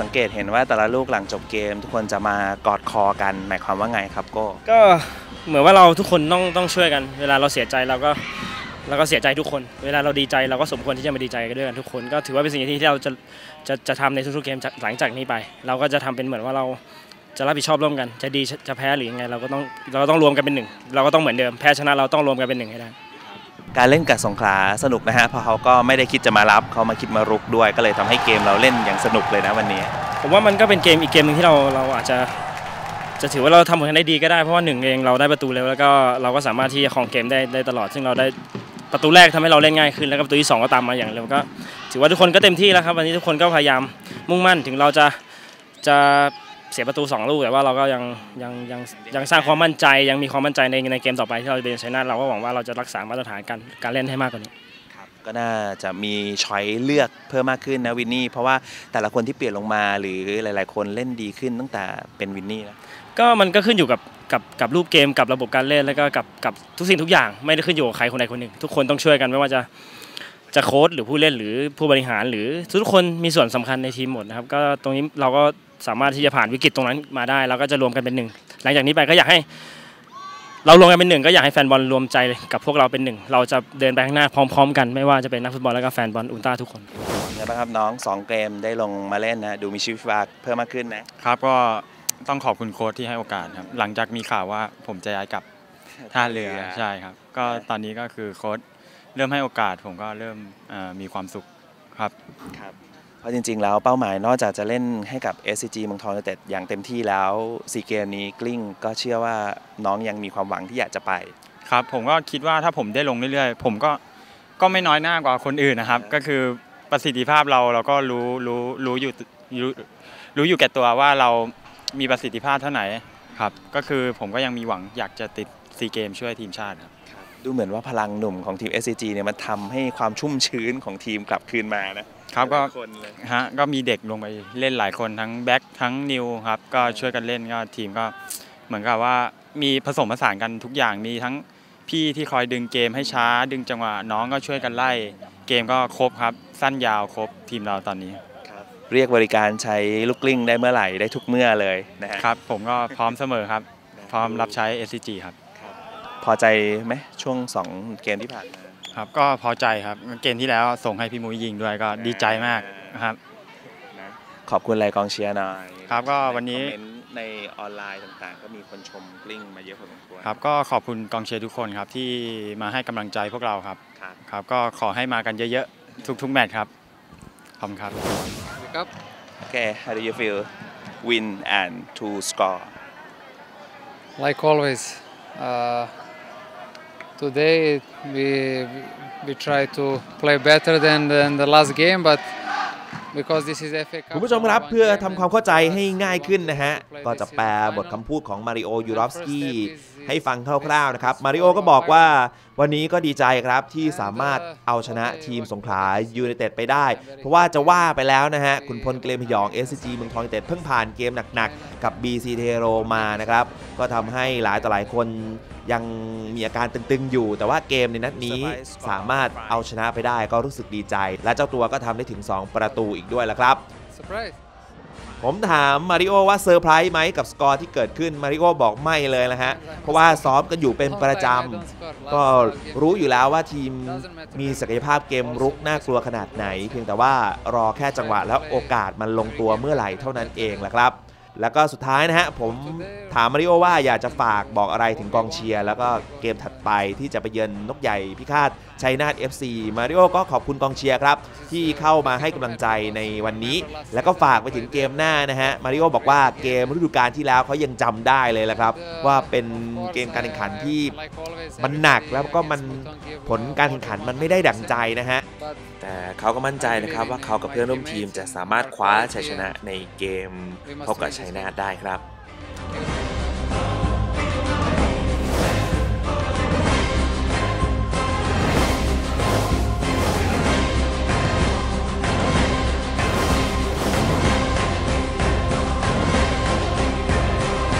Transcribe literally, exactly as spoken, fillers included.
งเกตเห็นว่าแต่ละลูกหลังจบเกมทุกคนจะมากอดคอกันหมายความว่าไงครับโก้ก็เหมือนว่าเราทุกคนต้องต้องช่วยกันเวลาเราเสียใจเราก็เราก็เสียใจทุกคนเวลาเราดีใจเราก็สมควรที่จะมาดีใจกันด้วยกันทุกคนก็ถือว่าเป็นสิ่งที่เราจะจะจะทำในทุกๆเกมหลังจากนี้ไปเราก็จะทำเป็นเหมือนว่าเราจะรับผิดชอบร่วมกันจะดีจะแพ้หรือยังไงเราก็ต้องเราก็ต้องรวมกันเป็นหนึ่งเราก็ต้องเหมือนเดิมแพ้ชนะเราต้องรวมกันเป็นหนึ่งให้ได้การเล่นกับสงขลาสนุกนะฮะเพราะเขาก็ไม่ได้คิดจะมารับเขามาคิดมารุกด้วยก็เลยทำให้เกมเราเล่นอย่างสนุกเลยนะวันนี้ผมว่ามันก็เป็นเกมอีกเกมหนึ่งที่เราเราอาจจะจะถือว่าเราทำผลงานได้ดีก็ได้เพราะว่าหนึ่งเองเราได้ประตูเร็วแล้วก็เราก็สามารถที่จะครองเกมได้ได้ตลอดซึ่งเราได้ประตูแรกทำให้เราเล่นง่ายขึ้นแล้วก็ประตูที่สองก็ตามมาอย่างเร็วก็ถือว่าทุกคนก็เต็มที่แล้วครับวันนี้ทุกคนก็พยายามมุ่งมั่นถึงเราจะจะเสียประตูสองลูกแต่ว่าเราก็ยังยังยังยังสร้างความมั่นใจยังมีความมั่นใจในในเกมต่อไปที่เราจะเป็นชัยนาทเราก็หวังว่าเราจะรักษามาตรฐานการการเล่นให้มากกว่านี้ก็น่าจะมีช้อยเลือกเพิ่มมากขึ้นนะวินนี่เพราะว่าแต่ละคนที่เปลี่ยนลงมาหรือหลายๆคนเล่นดีขึ้นตั้งแต่เป็นวินนี่แล้วก็มันก็ขึ้นอยู่กับกับกับรูปเกมกับระบบการเล่นแล้วก็กับกับทุกสิ่งทุกอย่างไม่ได้ขึ้นอยู่กับใครคนใดคนหนึ่งทุกคนต้องช่วยกันไม่ว่าจะจะโค้ชหรือผู้เล่นหรือผู้บริหารหรือทุกคนมีส่วนสำคัญในทีมหมดนะครับก็ตรงนี้เราก็สามารถที่จะผ่านวิกฤตตรงนั้นมาได้แล้วก็จะรวมกันเป็นหนึ่งหลังจากนี้ไปก็อยากให้เรารวมกันเป็นหนึ่งก็อยากให้แฟนบอลรวมใจกับพวกเราเป็นหนึ่งเราจะเดินไปข้างหน้าพร้อมๆกันไม่ว่าจะเป็นนักฟุตบอลแล้วก็แฟนบอลอุลตร้าทุกคนไงบ้างครับน้องสองเกมได้ลงมาเล่นนะดูมีชีวิตชีวาเพิ่มมากขึ้นไหมครับก็ต้องขอบคุณโค้ชที่ให้โอกาสครับหลังจากมีข่าวว่าผมจะย้ายกลับท่าเรือใช่ครับก็ตอนนี้ก็คือโค้ชเริ่มให้โอกาสผมก็เริ่มมีความสุขครับครับเพราะจริงๆแล้วเป้าหมายนอกจากจะเล่นให้กับ เอส ซี จี เมืองทองยูไนเต็ดอย่างเต็มที่แล้วสี่เกมนี้กลิ้งก็เชื่อว่าน้องยังมีความหวังที่อยากจะไปครับผมก็คิดว่าถ้าผมได้ลงเรื่อยๆผมก็ก็ไม่น้อยหน้ากว่าคนอื่นนะครับก็คือประสิทธิภาพเราเราก็รู้รู้รู้อยู่รู้รู้อยู่แก่ตัวว่าเรามีประสิทธิภาพเท่าไหร่ครับก็คือผมก็ยังมีหวังอยากจะติดซีเกมช่วยทีมชาติครับดูเหมือนว่าพลังหนุ่มของทีม เอส ซี จี เนี่ยมันทำให้ความชุ่มชื้นของทีมกลับคืนมานะครับก็ฮะก็มีเด็กลงไปเล่นหลายคนทั้งแบ็คทั้งนิวครับก็ช่วยกันเล่นก็ทีมก็เหมือนกับว่ามีผสมผสานกันทุกอย่างมีทั้งพี่ที่คอยดึงเกมให้ช้าดึงจังหวะน้องก็ช่วยกันไล่เกมก็ครบครับสั้นยาวครบทีมเราตอนนี้เรียกบริการใช้ลูกกลิ้งได้เมื่อไหร่ได้ทุกเมื่อเลยนะครับผมก็พร้อมเสมอครับพร้อมรับใช้ เอส ซี จี ครับพอใจไหมช่วงสองเกมที่ผ่านมาครับก็พอใจครับเกมที่แล้วส่งให้พี่มุ้ยยิงด้วยก็ดีใจมากครับขอบคุณรายกองเชียร์หน่อยครับก็วันนี้ในออนไลน์ต่างๆก็มีคนชมกลิ้งมาเยอะพอสมควรครับก็ขอบคุณกองเชียร์ทุกคนครับที่มาให้กำลังใจพวกเราครับครับก็ขอให้มากันเยอะๆทุกๆแมตช์ครับขอบคุณครับครับโอเค how do you feel win and to score like always uh, today we we try to play better than than the last game but คุณผู้ชมครับเพื่อทำความเข้าใจให้ง่ายขึ้นนะฮะก็จะแปลบทคำพูดของมาริโอยูรอฟสกี้ให้ฟังคร่าวๆนะครับมาริโอก็บอกว่าวันนี้ก็ดีใจครับที่สามารถเอาชนะทีมสงขลายูไนเต็ดไปได้เพราะว่าจะว่าไปแล้วนะฮะคุณพลเกรมพยอง เอส ซี จี เมืองทองยูไนเต็ดเพิ่งผ่านเกมหนักๆกับ บี ซี เทโรมานะครับก็ทำให้หลายต่อหลายคนยังมีอาการตึงๆอยู่แต่ว่าเกมในนัดนี้สามารถเอาชนะไปได้ก็รู้สึกดีใจและเจ้าตัวก็ทำได้ถึงสองประตูอีกด้วยละครับผมถามมาริโอว่าเซอร์ไพรส์ไหมกับสกอร์ที่เกิดขึ้นมาริโอบอกไม่เลยนะฮะเพราะว่าซ้อมกันอยู่เป็นประจำก็รู้อยู่แล้วว่าทีมมีศักยภาพเกมรุกน่ากลัวขนาดไหนเพียงแต่ว่ารอแค่จังหวะและโอกาสมันลงตัวเมื่อไหร่เท่านั้นเองแหละครับแล้วก็สุดท้ายนะฮะผมถามมาริโอว่าอยากจะฝากบอกอะไรถึงกองเชียร์แล้วก็เกมถัดไปที่จะไปเยือนนกใหญ่พิฆาตชัยนาท เอฟ ซี มาริโอก็ขอบคุณกองเชียร์ครับที่เข้ามาให้กำลังใจในวันนี้แล้วก็ฝากไปถึงเกมหน้านะฮะมาริโอบอกว่าเกมฤดูกาลที่แล้วเขายังจำได้เลยแหละครับว่าเป็นเกมการแข่งขันที่มันหนักแล้วก็มันผลการแข่งขันมันไม่ได้ดั่งใจนะฮะแต่เขาก็มั่นใจนะครับว่าเขากับเพื่อนร่วมทีมจะสามารถคว้าชัยชนะในเกมพบกับชัยนาทได้ครับ